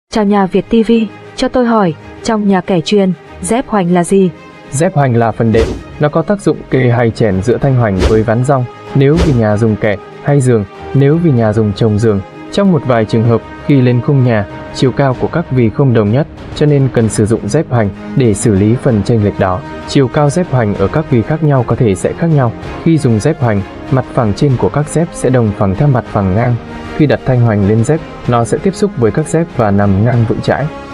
Chào nhà Việt TV, cho tôi hỏi, trong nhà kẻ truyền, dép hoành là gì? Dép hoành là phần đệm, nó có tác dụng kê hay chèn giữa thanh hoành với ván rong, nếu vì nhà dùng kẻ, hay giường, nếu vì nhà dùng chồng giường. Trong một vài trường hợp, khi lên khung nhà, chiều cao của các vì không đồng nhất, cho nên cần sử dụng dép hoành để xử lý phần chênh lệch đó. Chiều cao dép hoành ở các vì khác nhau có thể sẽ khác nhau. Khi dùng dép hoành, mặt phẳng trên của các dép sẽ đồng phẳng theo mặt phẳng ngang. Khi đặt thanh hoành lên dép, nó sẽ tiếp xúc với các dép và nằm ngang vững chãi.